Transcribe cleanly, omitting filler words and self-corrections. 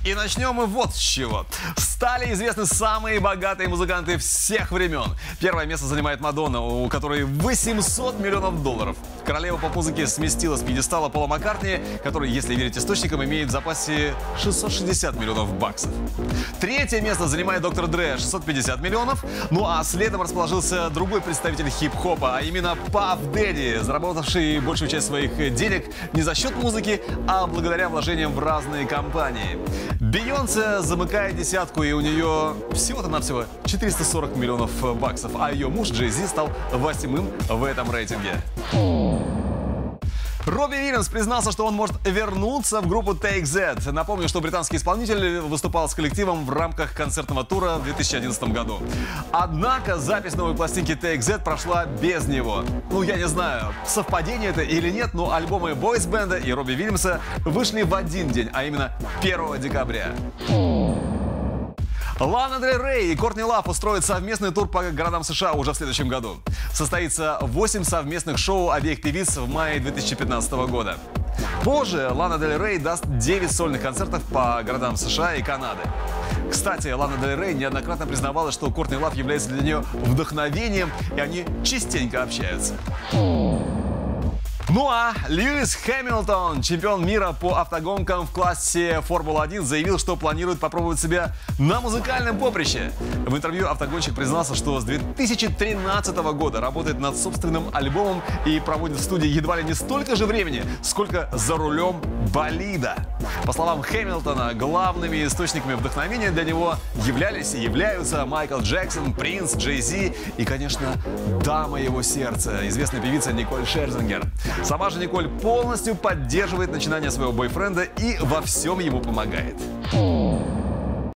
И начнем мы вот с чего. Стали известны самые богатые музыканты всех времен. Первое место занимает Мадонна, у которой 800 миллионов долларов. Королева поп-музыки сместила с пьедестала Пола Маккартни, который, если верить источникам, имеет в запасе 660 миллионов баксов. Третье место занимает доктор Дре, 650 миллионов. Ну а следом расположился другой представитель хип-хопа, а именно Паф Дэдди, заработавший большую часть своих денег не за счет музыки, а благодаря вложениям в разные компании. Бейонсе замыкает десятку, и у нее всего-то-навсего 440 миллионов баксов, а ее муж Джей Зи стал 8-м в этом рейтинге. Робби Уильямс признался, что он может вернуться в группу Take That. Напомню, что британский исполнитель выступал с коллективом в рамках концертного тура в 2011 году. Однако запись новой пластинки Take That прошла без него. Ну, я не знаю, совпадение это или нет, но альбомы бойс-бенда и Робби Уильямса вышли в один день, а именно 1 декабря. Лана Дель Рей и Кортни Лав устроят совместный тур по городам США уже в следующем году. Состоится 8 совместных шоу обеих певиц в мае 2015 года. Позже Лана Дель Рей даст 9 сольных концертов по городам США и Канады. Кстати, Лана Дель Рей неоднократно признавалась, что Кортни Лав является для нее вдохновением, и они частенько общаются. Ну а Льюис Хэмилтон, чемпион мира по автогонкам в классе Формула-1, заявил, что планирует попробовать себя на музыкальном поприще. В интервью автогонщик признался, что с 2013 года работает над собственным альбомом и проводит в студии едва ли не столько же времени, сколько за рулем болида. По словам Хэмилтона, главными источниками вдохновения для него являлись и являются Майкл Джексон, Принц, Джей Зи и, конечно, дама его сердца, известная певица Николь Шерзингер. Сама же Николь полностью поддерживает начинание своего бойфренда и во всем ему помогает.